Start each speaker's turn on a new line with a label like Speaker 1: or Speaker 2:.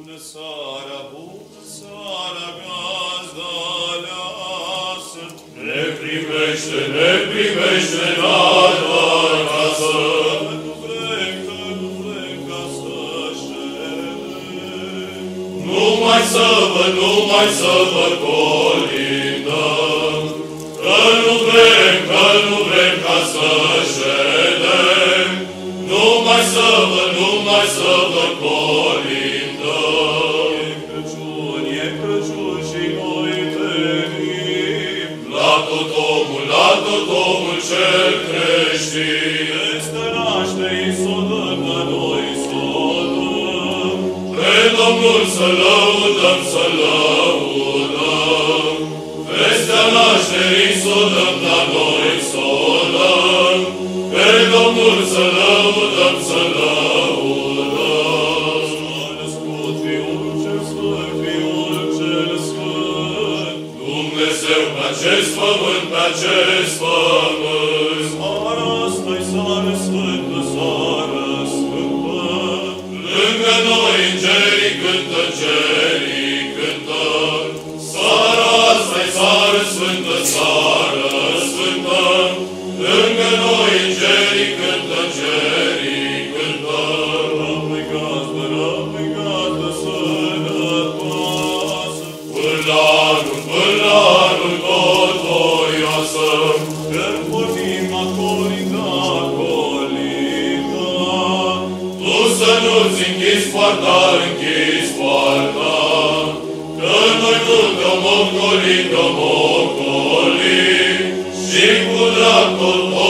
Speaker 1: bună seara, gazda aleasă.
Speaker 2: Ne primește la acasă.
Speaker 1: Nu vrem ca să ședem.
Speaker 2: Numai să vă colindăm, că nu vrem ca să ședem. Numai să vă colindăm.
Speaker 1: E Crăciun și noi venim.
Speaker 2: La tot omul cel creștin.
Speaker 1: Este nașterii s-o dăm, dar noi s-o dăm.
Speaker 2: Pe Domnul să lăudăm, vestea nașterii s-o dăm, dar noi s-o dăm. Pe Domnul să lăudăm,
Speaker 1: S-a născut Fiul cel Sfânt, Fiul cel Sfânt.
Speaker 2: Dumnezeu pe acest pământ,
Speaker 1: Seara asta-i seară sfântă, seară sfântă.
Speaker 2: Lângă noi îngerii cântă, Seara asta-i seară sfântă, Lângă noi îngerii cântă,
Speaker 1: Rămâi gazdă sănătoasă.
Speaker 2: Până la anul tot voioasă.
Speaker 1: Când vorbim a colinda.
Speaker 2: Tu să nu-ți închizi poarta, că noi nu te-om ocolim, și cu drag tot